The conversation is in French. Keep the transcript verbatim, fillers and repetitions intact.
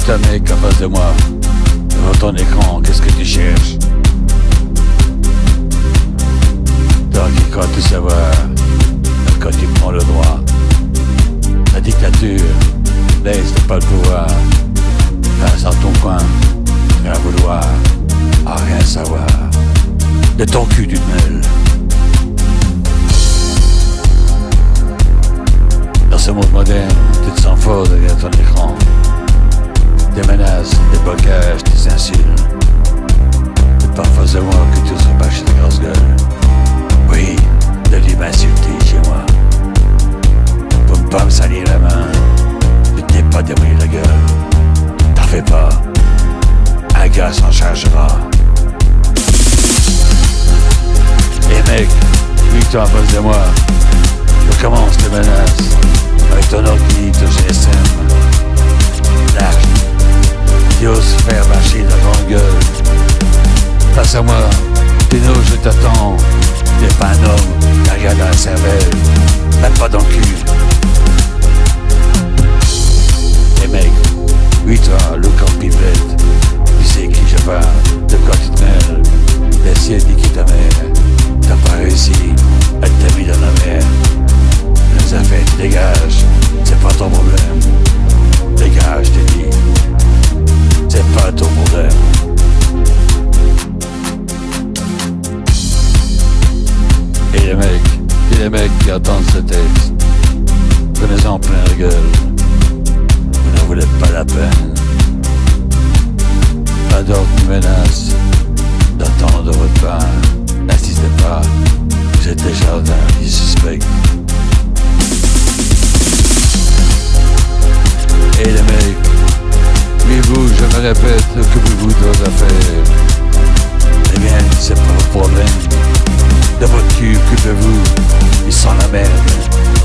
juste un mec en face de moi. Devant ton écran, qu'est-ce que tu cherches? Toi qui crois tout savoir, quand tu prends le droit. La dictature, laisse pas le pouvoir. Reste dans ton coin, rien vouloir, à rien savoir. De ton cul tu te mêles. Dans ce monde moderne, tu te sens fort derrière ton écran. Des menaces, des blocages, des insultes. C'est pas en face de moi que tu serais pas chez ta grosse gueule. Oui, de lui m'insulter chez moi. Pour ne pas me salir la main, je t'ai pas débrouillé la gueule. T'en fais pas, un gars s'en chargera. Et mec, vu que tu es en face de moi, je commence les menaces avec ton ordi, ton G S M. Lâche, tu oses faire marcher la grande gueule. Face à moi, Pino, je t'attends. T'es pas un homme, t'as rien dans la cervelle, même pas dans le cul. Et mec, oui toi, le camp pipelette, tu sais qui je parle, de quoi tu te mêles. D'essayer de niquer ta mère, t'as pas réussi, elle t'a mis dans la mer. Les affaires, tu dégages, c'est pas ton problème. Dégage, je t'ai dit, c'est pas ton problème. Et les mecs, et les mecs qui attendent ce texte, prenez-en plein la gueule. Vous ne voulez pas la peine. Pas d'ordre ni menace d'attendre votre pain. N'insistez pas, vous êtes des jardins qui suspectent. Et les mecs, oui vous, je me répète, occupez-vous de vos affaires. Eh bien, c'est pas votre problème. De votre cul, occupez-vous, ils sont la merde.